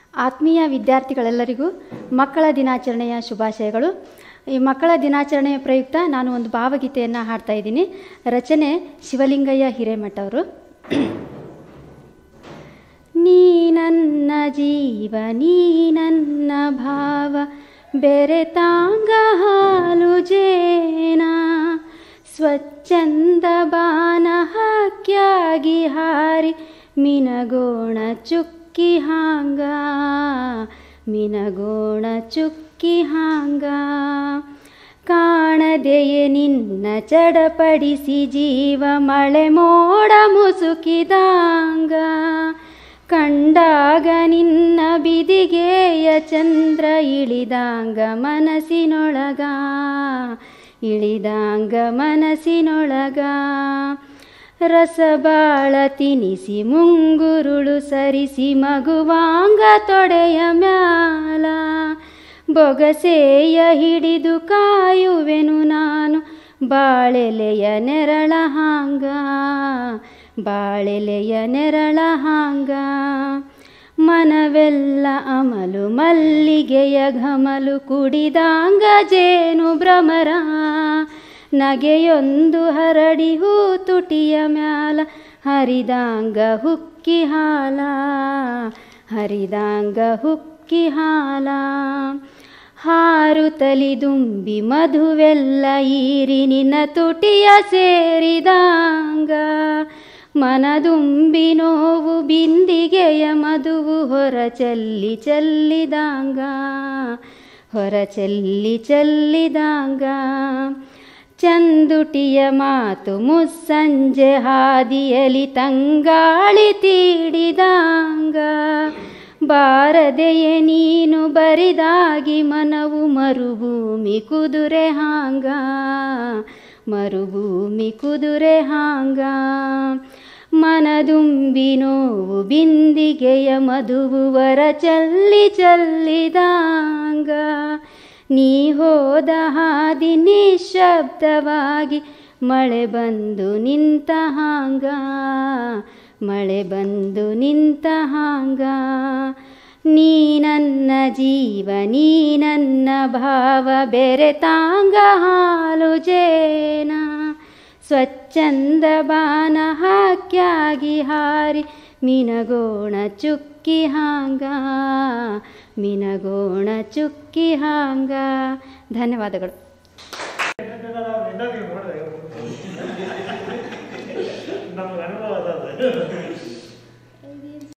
ಆತ್ಮೀಯ ವಿದ್ಯಾರ್ಥಿಗಳೆಲ್ಲರಿಗೂ ಮಕ್ಕಳ ದಿನಾಚರಣೆಯ ಶುಭಾಶಯಗಳು. ಈ ಮಕ್ಕಳ ದಿನಾಚರಣೆಯ ಪ್ರಯುಕ್ತ ನಾನು ಒಂದು ಭಾವಗೀತೆಯನ್ನು ಹಾಡ್ತಾ ಇದ್ದೀನಿ. ರಚನೆ ಶಿವಲಿಂಗಯ್ಯ ಹಿರೇಮಠ ಅವರು. ನೀ ನನ್ನ ಜೀವ ನೀ ನನ್ನ ಭಾವ ಬೆರೆತಾಂಗ ಹಾಲು ಜೇನ ಸ್ವಚ್ಛಂದ ಬಾನ ಹಕ್ಯಾಗಿ ಹಾರಿ ಮಿನಗೋಣ ಚುಕ್ಕಿ ಹಾಂಗ ಮಿನಗೋಣ ಚುಕ್ಕಿ ಹಾಂಗ ಕಾಣದೆಯೇ ನಿನ್ನ ಚಡಪಡಿಸಿ ಜೀವ ಮಳೆ ಮೋಡ ಮುಸುಕಿದಾಂಗ ಕಂಡಾಗ ನಿನ್ನ ಬಿದಿಗೆಯ ಚಂದ್ರ ಇಳಿದಾಂಗ ಮನಸ್ಸಿನೊಳಗ ಇಳಿದಾಂಗ ಮನಸ್ಸಿನೊಳಗ ರಸಬಾಳ ತಿನಿಸಿ ಮುಂಗುರುಳು ಸರಿಸಿ ಮಗುವಾಂಗ ತೊಡೆಯ ಮ್ಯಾಲ ಬೊಗಸೆಯ ಹಿಡಿದು ಕಾಯುವೆನು ನಾನು ಬಾಳೆಲೆಯ ನೆರಳ ಹಾಂಗ ಬಾಳೆಲೆಯ ನೆರಳ ಹಾಂಗ ಮನವೆಲ್ಲ ಅಮಲು ಮಲ್ಲಿಗೆಯ ಘಮಲು ಕುಡಿದಾಂಗ ಜೇನು ಭ್ರಮರ ನಗೆಯೊಂದು ಹರಡಿ ಹೂ ತುಟಿಯ ಮ್ಯಾಲ ಹರಿದಾಂಗ ಹುಕ್ಕಿ ಹಾಲ ಹರಿದಾಂಗ ಹುಕ್ಕಿ ಹಾಲ ಹಾರುತ್ತಲಿ ದುಂಬಿ ಮಧುವೆಲ್ಲ ಈರಿ ನಿನ್ನ ತುಟಿಯ ಸೇರಿದಾಂಗ ಮನದುಂಬಿ ನೋವು ಬಿಂದಿಗೆಯ ಮಧುವು ಹೊರ ಚೆಲ್ಲಿ ಚೆಲ್ಲಿದಾಂಗ ಹೊರ ಚೆಲ್ಲಿ ಚೆಲ್ಲಿದಾಂಗ ಚಂದುಟಿಯ ಮಾತು ಮುಸ್ಸಂಜೆ ಹಾದಿಯಲಿ ತಂಗಾಳಿ ತೀಡಿದಾಂಗ ಬಾರದೆಯೇ ನೀನು ಬರಿದಾಗಿ ಮನವು ಮರುಭೂಮಿ ಕುದುರೆ ಹಾಂಗ ಮರುಭೂಮಿ ಕುದುರೆ ಹಾಂಗ ಮನದುಂಬಿ ನೋವು ಬಿಂದಿಗೆಯ ಮಧುವರ ಚಲ್ಲಿ ಚಲ್ಲಿದಾಂಗ ನೀ ಹೋದ ಹಾದಿ ನಿಶಬ್ದವಾಗಿ ಮಳೆ ಬಂದು ನಿಂತ ಹಾಂಗ ಮಳೆ ಬಂದು ನಿಂತ ಹಾಂಗ ನೀ ನನ್ನ ಜೀವ ನೀ ನನ್ನ ಭಾವ ಬೆರೆತಾಂಗ ಹಾಲು ಜೇನ ಸ್ವಚ್ಛಂದ ಬಾನ ಹಾಕ್ಯಾಗಿ ಹಾರಿ ಮಿನಗೋಣ ಚುಕ್ಕಿ ಹಾಂಗ ಮಿನಗೋಣ ಚುಕ್ಕಿ ಹಾಂಗ. ಧನ್ಯವಾದಗಳು.